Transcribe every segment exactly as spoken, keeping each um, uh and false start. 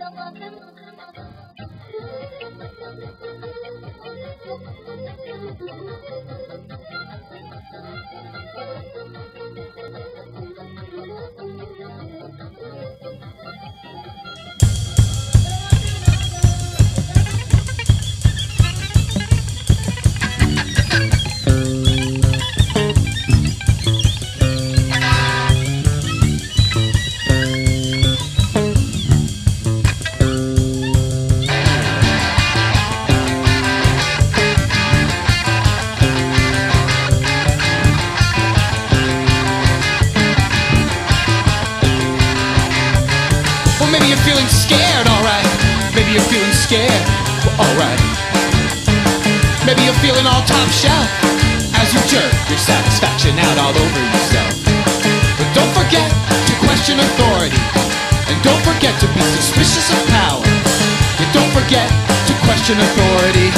Maybe you're feeling scared, alright. Maybe you're feeling scared, well, alright. Maybe you're feeling all top shelf as you jerk your satisfaction out all over yourself. But don't forget to question authority, and don't forget to be suspicious of power. And don't forget to question authority.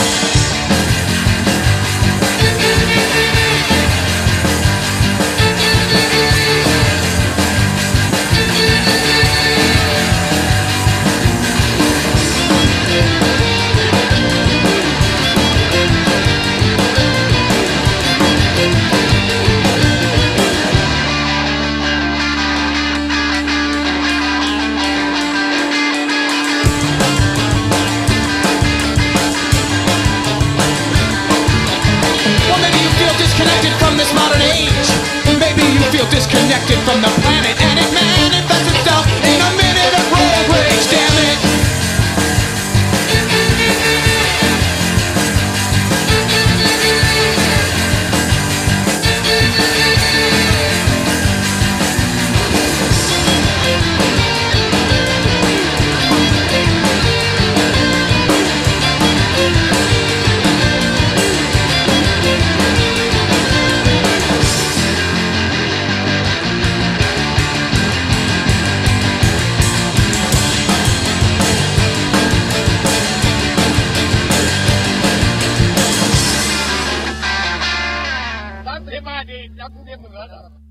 Disconnected from this modern age. Maybe you feel disconnected from the planet, and it manifests itself in a minute of road rage. Damn it! Terima kasih, aku dia mengalah.